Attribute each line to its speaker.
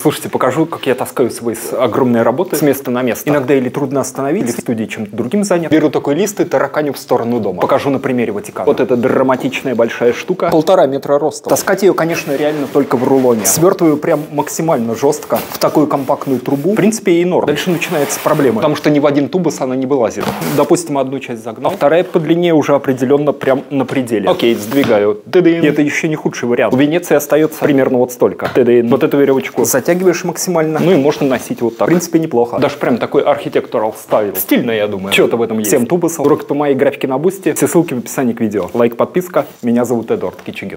Speaker 1: Слушайте, покажу, как я таскаю свои огромные работы с места на место. Иногда или трудно остановить, или в студии чем-то другим занят. Беру такой лист и тараканю в сторону дома. Покажу на примере Ватикана. Вот эта драматичная большая штука. 1,5 метра роста. Таскать ее, конечно, реально только в рулоне. Свертываю прям максимально жестко в такую компактную трубу. В принципе, и норм. Дальше начинается проблема, потому что ни в один тубус она не вылазит. Допустим, одну часть загнал, а вторая по длине уже определенно прям на пределе. Окей, сдвигаю. Тыдын. И это еще не худший вариант. В Венеции остается примерно вот столько. Тыдын. Вот эту веревочку затягиваешь максимально. Ну и можно носить вот так. В принципе, неплохо. Даже прям такой архитектурал стайл. Стильно, я думаю. Что-то в этом есть. 7 тубусов. Уроки по моей графике на Бусти. Все ссылки в описании к видео. Лайк, подписка. Меня зовут Эдуард Кичигин.